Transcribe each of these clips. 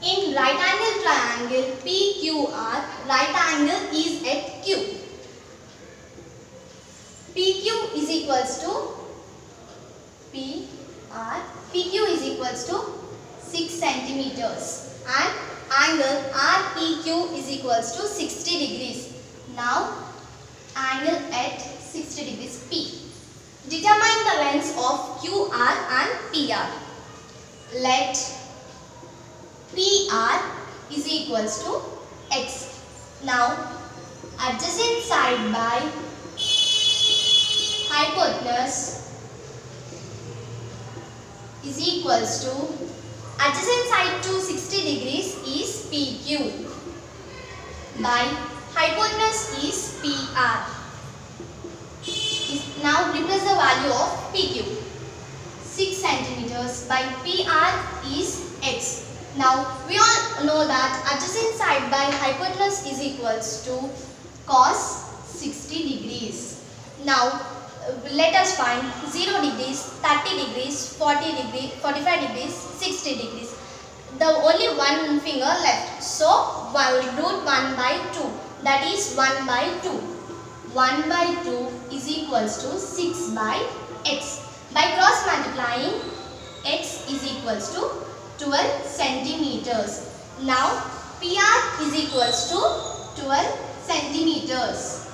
In right angle triangle PQR, right angle is at Q. PQ is equals to PQ is equals to 6 centimeters and angle RPQ is equals to 60 degrees. Now angle at 60 degrees P. Determine the lengths of QR and PR. Let PR is equals to X. Now adjacent side by hypotenuse is equals to adjacent side to 60 degrees is PQ by hypotenuse is PR. Now replace the value of PQ. 6 centimeters by PR is X. Now we all know that adjacent side by hypotenuse is equals to cos 60 degrees. Now let us find 0 degrees, 30 degrees, 40 degrees, 45 degrees, 60 degrees. The only one finger left. So root 1 by 2, that is 1 by 2. 1 by 2 is equals to 6 by X. By cross multiplying, X is equals to 12 centimeters. Now PR is equals to 12 centimeters.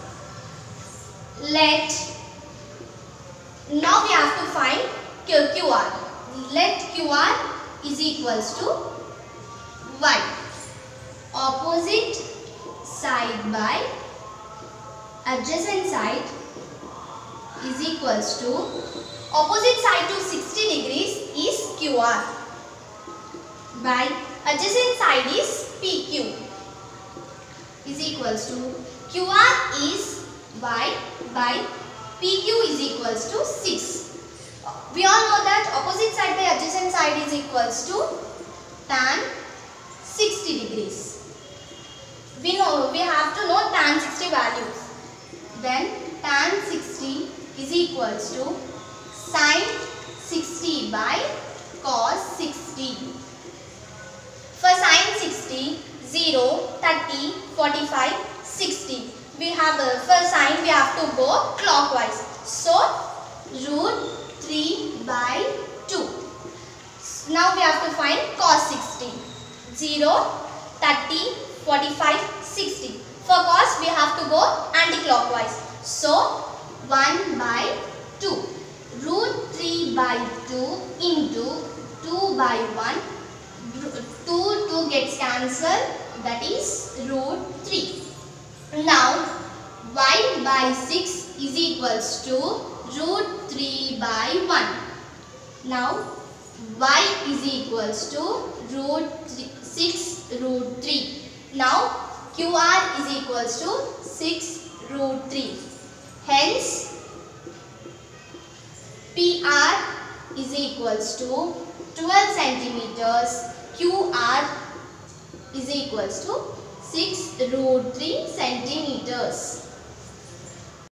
Now we have to find QR. Let QR is equals to Y. Opposite side by adjacent side is equals to opposite side to 60 degrees is QR by adjacent side is PQ is equals to QR is Y by PQ is equals to 6. We all know that opposite side by adjacent side is equals to tan 60 degrees. We have to know tan 60 values. Then tan 60 is equals to sin 60 by cos 60. For sin 60, 0, 30, 45, 60. We have for sine we have to go clockwise. So root 3 by 2. Now we have to find cos 60. 0, 30, 45, 60. For cos we have to go anti-clockwise. So 1 by 2. Root 3 by 2 into 2 by 1. 2 gets cancelled, that is root 3. Now Y by 6 is equals to root 3 by 1. Now Y is equals to root 6 root 3. Now QR is equals to 6 root 3. Hence PR is equals to 12 centimeters. QR is equals to 6 root 3 centimeters.